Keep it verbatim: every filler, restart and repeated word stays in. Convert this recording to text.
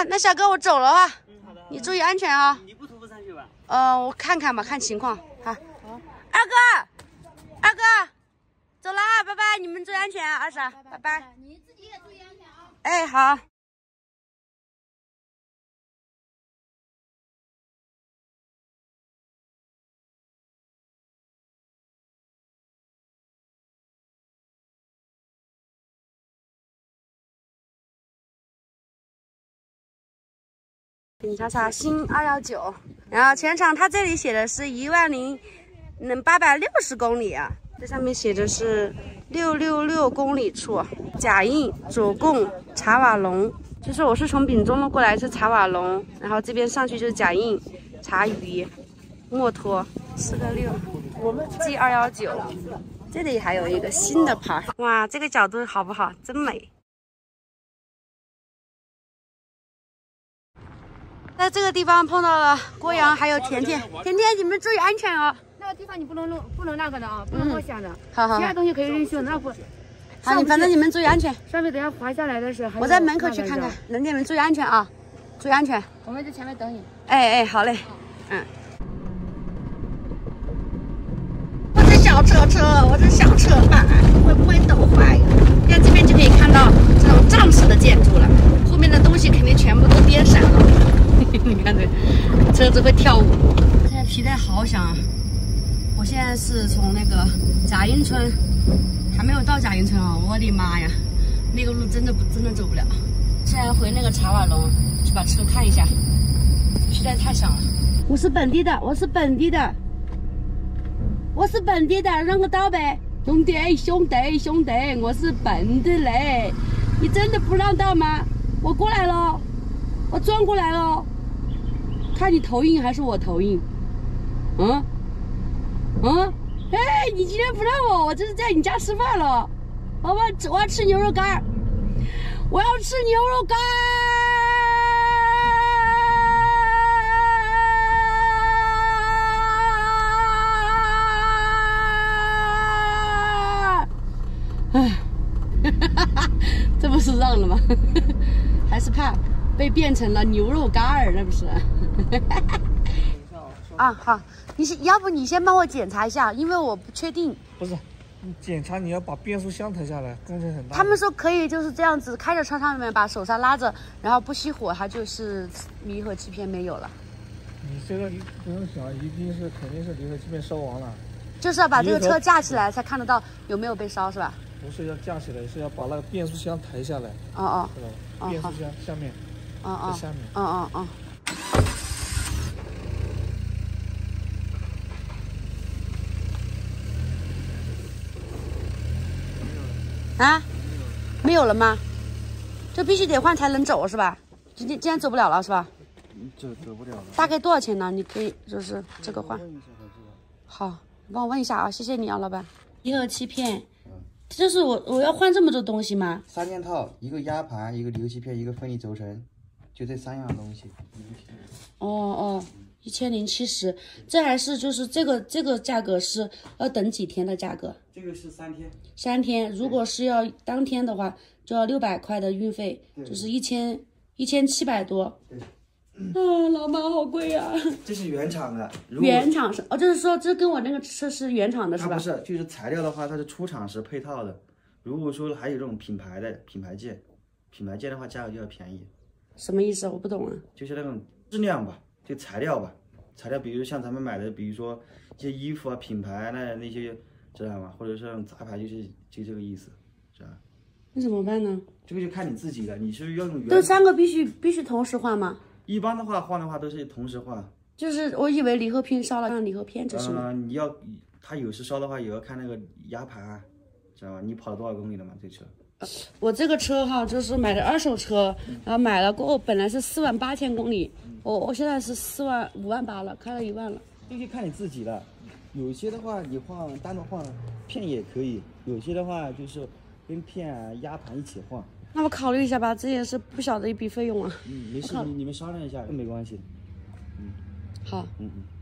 的，那小哥我走了哈。 嗯，好的。 你注意安全啊。 你不徒步上去吧？ 呃，我看看吧，看情况。好。好。二哥，二哥，走了啊，拜拜，你们注意安全啊，二婶，拜拜。 你自己也注意安全啊。 哎，好。你查查新二幺九，然后全长它这里写的是一万零嗯八百六十公里啊，这上面写的是六六六公里处。甲印左贡茶瓦龙，就是我是从丙中路过来是茶瓦龙，然后这边上去就是甲印、茶余、墨脱，四个六 G 二幺九。这里还有一个新的牌，哇，这个角度好不好？真美。在这个地方碰到了郭阳还有甜甜，甜甜你们注意安全哦。 那个地方你不能弄，不能那个的啊，不能冒险的。 好好， 其他东西可以允许，那不。 好，你反正你们注意安全。 上面等下滑下来的时候， 我在门口去看看，人家们注意安全啊，注意安全。 我们在前面等你。 哎哎，好嘞，嗯。我这小车车，我这小车板会不会抖坏？在这边就可以看到这种藏式的建筑了，后面的东西肯定全部都颠闪了。你看这车子会跳舞。现在皮带好响啊！我现在是从那个贾英村，还没有到贾英村啊！我的妈呀，那个路真的不真的走不了。现在回那个茶瓦龙去把车看一下，皮带太响了。我是本地的，我是本地的，我是本地的，让个道呗，兄弟兄弟兄弟，我是本地嘞，你真的不让道吗？我过来了，我转过来了。看你投影还是我投影？嗯嗯，哎，你今天不让我，我这是在你家吃饭了。我要我要吃牛肉干，我要吃牛肉干。哎，这不是让了吗？还是怕被变成了牛肉干儿，那不是？啊，好，你是要不你先帮我检查一下，因为我不确定。 不是，你检查你要把变速箱抬下来，工程很大。 他们说可以就是这样子开着车上面，把手刹拉着，然后不熄火，它就是离合器片没有了。 你这个不用想，一定是肯定是离合器片烧完了。 就是要把这个车架起来才看得到有没有被烧，是吧？ 不是要架起来，是要把那个变速箱抬下来。 哦哦， 哦，变速箱下面。 哦哦， 在下面。 哦哦哦。啊？没有了吗？就必须得换才能走是吧？今天今天走不了了是吧？ 走走不了了。 大概多少钱呢？你可以就是这个换。好，你帮我问一下啊，谢谢你啊，老板。离合器片，就是我我要换这么多东西吗？ 三件套，一个压盘，一个离合器片，一个分离轴承，就这三样东西。 哦哦，一千零七十，这还是就是这个这个价格是要等几天的价格？ 这个是三天。 三天，如果是要当天的话，就要六百块的运费，就是一千一千七百多。 对。 啊，老妈好贵呀、啊！ 这是原厂的。 原厂是哦，就是说这跟我那个车是原厂的是吧？ 它不是，就是材料的话，它是出厂时配套的。如果说还有这种品牌的品牌件，品牌件的话价格就要便宜。 什么意思？我不懂啊。 就是那种质量吧，就材料吧，材料，比如像咱们买的，比如说一些衣服啊，品牌那那些，知道吗？或者是那种杂牌，就是就这个意思，知道吧？ 那怎么办呢？ 这个就看你自己了，你是要用原。 这三个必须必须同时换吗？ 一般的话换的话都是同时换。就是我以为离合片烧了，让离合片这是吗？ 呃，你要它有时烧的话，也要看那个压盘啊，知道吧？你跑了多少公里了嘛？这车。 我这个车哈，就是买的二手车，然后买了过后本来是四万八千公里，我我现在是四万五万八了，开了一万了。 这就看你自己了，有些的话你换单独换片也可以，有些的话就是跟片啊压盘一起换。 那我考虑一下吧，这也是不小的一笔费用啊。 嗯，没事，你你们商量一下，没关系。嗯， 好。 嗯嗯。